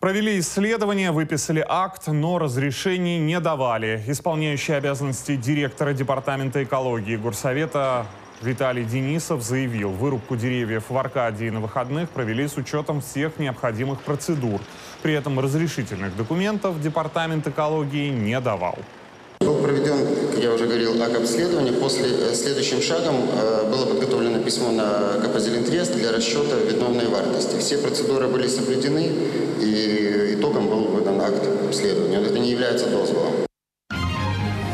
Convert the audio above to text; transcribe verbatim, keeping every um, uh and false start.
Провели исследование, выписали акт, но разрешений не давали. Исполняющий обязанности директора департамента экологии Горсовета Виталий Денисов заявил, вырубку деревьев в Аркадии на выходных провели с учетом всех необходимых процедур. При этом разрешительных документов департамент экологии не давал. Был проведен, как я уже говорил, акт обследования. После, следующим шагом э, было подготовлено письмо на ка пэ «Зелинтрест» для расчета відновної вартости. Все процедуры были соблюдены, и итогом был выдан акт обследования. Это не является дозволом.